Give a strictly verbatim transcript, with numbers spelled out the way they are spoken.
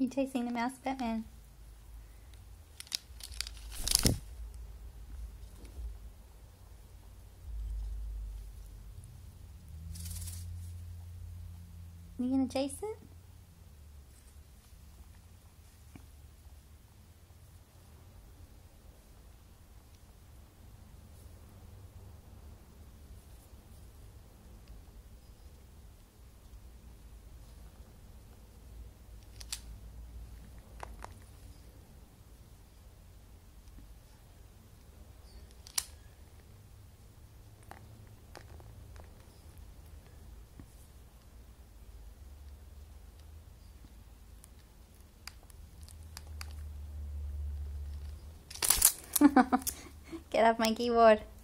You chasing the mouse, Batman? You gonna chase it? Get off my keyboard.